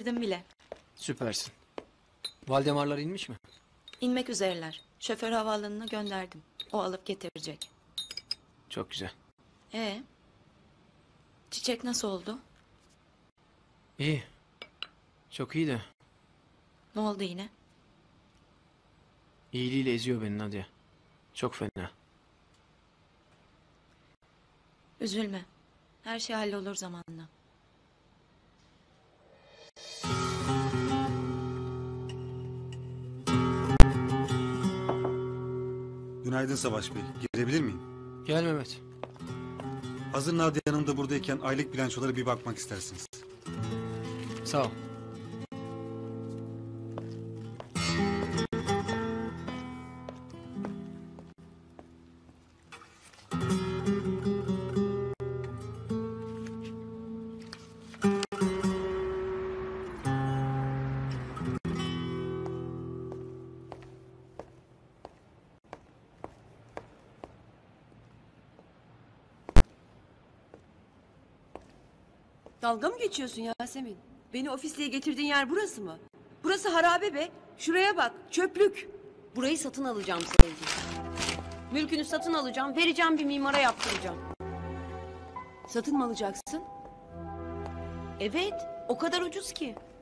getirdim bile. Süpersin. Valdemarlar inmiş mi? İnmek üzereler. Şoför havaalanına gönderdim. O alıp getirecek. Çok güzel. Çiçek nasıl oldu? İyi. Çok iyi de Ne oldu yine? iyiliğiyle eziyor beni Nadia. Çok fena. Üzülme. Her şey hallolur zamanla. Günaydın Savaş Bey. Girebilir miyim? Gel Mehmet. Hazır Nadia Hanım da buradayken aylık bilançolara bir bakmak istersiniz. Sağ ol. Dalga mı geçiyorsun Yasemin? Beni ofisliğe getirdiğin yer burası mı? Burası harabe be. Şuraya bak, çöplük. Burayı satın alacağım sevgilim. Mülkünü satın alacağım, vereceğim bir mimara yaptıracağım. Satın mı alacaksın? Evet, o kadar ucuz ki.